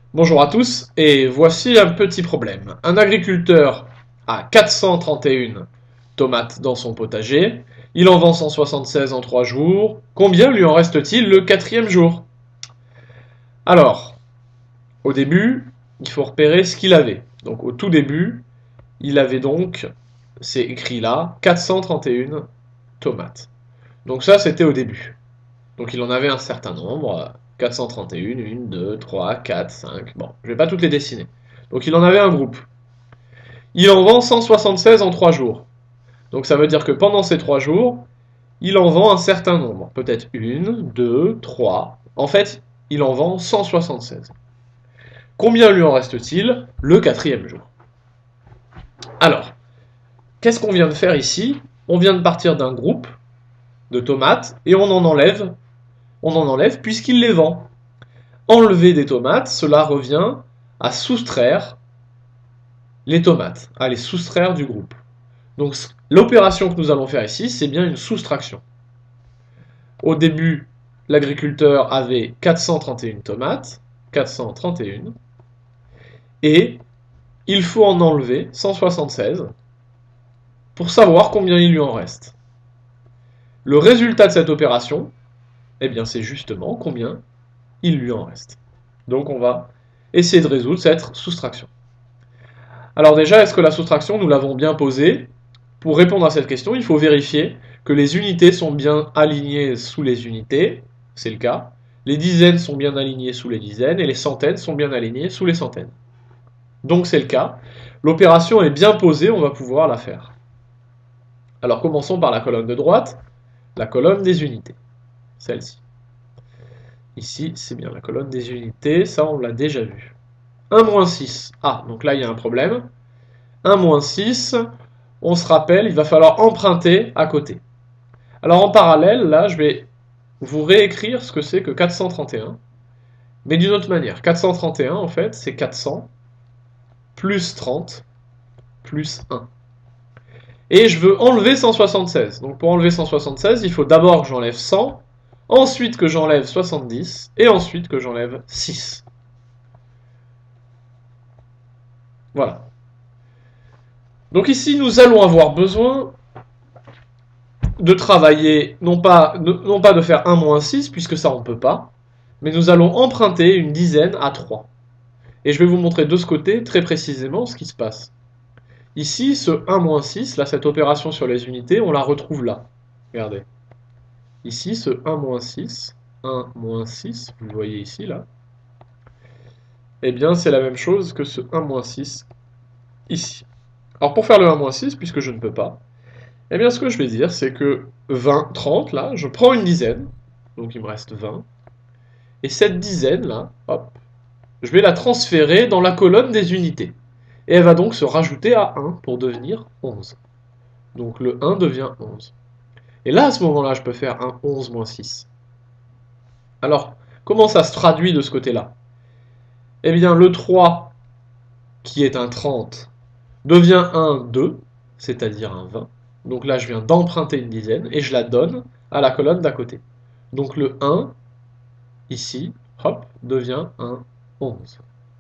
Bonjour à tous, et voici un petit problème. Un agriculteur a 431 tomates dans son potager, il en vend 176 en 3 jours, combien lui en reste-t-il le quatrième jour? Alors, au début, il faut repérer ce qu'il avait. Donc au tout début, il avait donc, c'est écrit là, 431 tomates. Donc ça, c'était au début. Donc il en avait un certain nombre, 431, 1, 2, 3, 4, 5, bon, je vais pas toutes les dessiner. Donc il en avait un groupe. Il en vend 176 en 3 jours. Donc ça veut dire que pendant ces 3 jours, il en vend un certain nombre. Peut-être 1, 2, 3. En fait, il en vend 176. Combien lui en reste-t-il le quatrième jour? Alors, qu'est-ce qu'on vient de faire ici? On vient de partir d'un groupe de tomates et on en enlève puisqu'il les vend. Enlever des tomates, cela revient à soustraire les tomates, à les soustraire du groupe. Donc l'opération que nous allons faire ici, c'est bien une soustraction. Au début, l'agriculteur avait 431 tomates, 431, et il faut en enlever 176 pour savoir combien il lui en reste. Le résultat de cette opération, eh bien, c'est justement combien il lui en reste. Donc on va essayer de résoudre cette soustraction. Alors déjà, est-ce que la soustraction, nous l'avons bien posée? Pour répondre à cette question, il faut vérifier que les unités sont bien alignées sous les unités, c'est le cas. Les dizaines sont bien alignées sous les dizaines et les centaines sont bien alignées sous les centaines. Donc c'est le cas. L'opération est bien posée, on va pouvoir la faire. Alors commençons par la colonne de droite, la colonne des unités, celle-ci. Ici, c'est bien la colonne des unités, ça on l'a déjà vu. 1 moins 6, ah, donc là il y a un problème. 1 moins 6, on se rappelle, il va falloir emprunter à côté. Alors en parallèle, là, je vais vous réécrire ce que c'est que 431, mais d'une autre manière. 431, en fait, c'est 400 plus 30 plus 1. Et je veux enlever 176. Donc pour enlever 176, il faut d'abord que j'enlève 100, ensuite que j'enlève 70, et ensuite que j'enlève 6. Voilà. Donc ici, nous allons avoir besoin de travailler, non pas de faire 1 moins 6, puisque ça on ne peut pas, mais nous allons emprunter une dizaine à 3. Et je vais vous montrer de ce côté très précisément ce qui se passe. Ici, ce 1 moins 6, là, cette opération sur les unités, on la retrouve là. Regardez. Ici, ce 1 moins 6, 1 moins 6, vous le voyez ici, là, eh bien, c'est la même chose que ce 1 moins 6 ici. Alors, pour faire le 1 moins 6, puisque je ne peux pas, eh bien, ce que je vais dire, c'est que 20, 30, là, je prends une dizaine, donc il me reste 20, et cette dizaine, là, hop, je vais la transférer dans la colonne des unités. Et elle va donc se rajouter à 1 pour devenir 11. Donc le 1 devient 11. Et là, à ce moment-là, je peux faire un 11 moins 6. Alors, comment ça se traduit de ce côté-là? Eh bien, le 3, qui est un 30, devient un 2, c'est-à-dire un 20. Donc là, je viens d'emprunter une dizaine et je la donne à la colonne d'à côté. Donc le 1, ici, hop, devient un 11.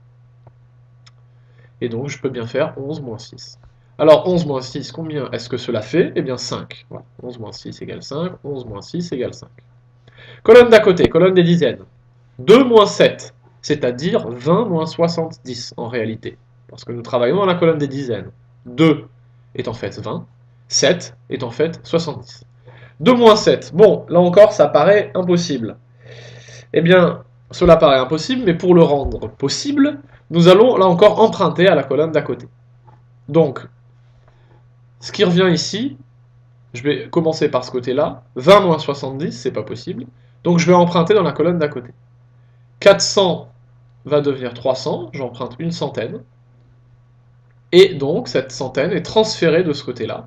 Et donc, je peux bien faire 11 moins 6. Alors, 11 moins 6, combien est-ce que cela fait? Eh bien, 5. Voilà. 11 moins 6 égale 5, 11 moins 6 égale 5. Colonne d'à côté, colonne des dizaines. 2 moins 7, c'est-à-dire 20 moins 70 en réalité. Parce que nous travaillons dans la colonne des dizaines. 2 est en fait 20, 7 est en fait 70. 2 moins 7, bon, là encore, ça paraît impossible. Eh bien, cela paraît impossible, mais pour le rendre possible, nous allons là encore emprunter à la colonne d'à côté. Donc, ce qui revient ici, je vais commencer par ce côté-là. 20 moins 70, c'est pas possible. Donc je vais emprunter dans la colonne d'à côté. 400 va devenir 300, j'emprunte une centaine. Et donc cette centaine est transférée de ce côté-là.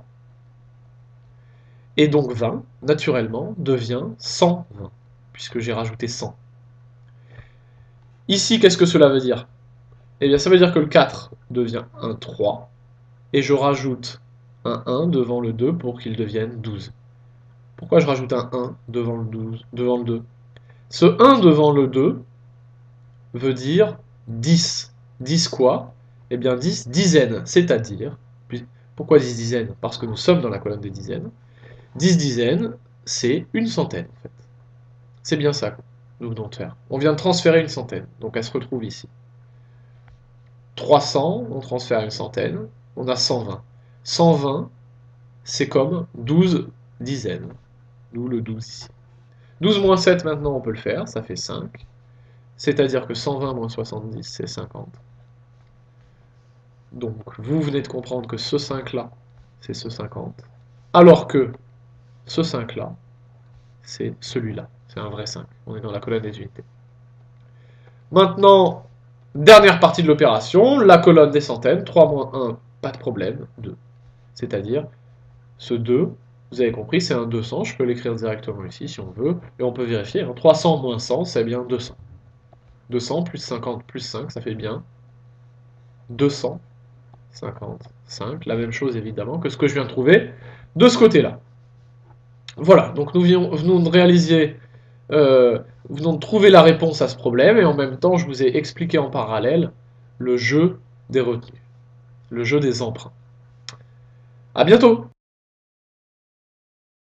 Et donc 20, naturellement, devient 120, puisque j'ai rajouté 100. Ici, qu'est-ce que cela veut dire? Eh bien, ça veut dire que le 4 devient un 3, et je rajoute un 1 devant le 2 pour qu'il devienne 12. Pourquoi je rajoute un 1 devant le 2? Ce 1 devant le 2 veut dire 10. 10 quoi? Eh bien 10 dizaines, c'est-à-dire, pourquoi 10 dizaines? Parce que nous sommes dans la colonne des dizaines. 10 dizaines, c'est une centaine en fait. C'est bien ça que nous venons de faire. On vient de transférer une centaine, donc elle se retrouve ici. 300, on transfère une centaine, on a 120. 120, c'est comme 12 dizaines, d'où le 12 ici. 12 moins 7 maintenant on peut le faire, ça fait 5. C'est-à-dire que 120 moins 70, c'est 50. Donc vous venez de comprendre que ce 5-là, c'est ce 50. Alors que ce 5-là, c'est celui-là. C'est un vrai 5. On est dans la colonne des unités. Maintenant, dernière partie de l'opération, la colonne des centaines. 3 moins 1, pas de problème, 2. C'est-à-dire, ce 2, vous avez compris, c'est un 200. Je peux l'écrire directement ici si on veut. Et on peut vérifier. Hein. 300 moins 100, c'est bien 200. 200 plus 50 plus 5, ça fait bien 255. La même chose évidemment que ce que je viens de trouver de ce côté-là. Voilà, donc nous venons de réaliser, venons de trouver la réponse à ce problème, et en même temps je vous ai expliqué en parallèle le jeu des retenues, le jeu des emprunts. À bientôt!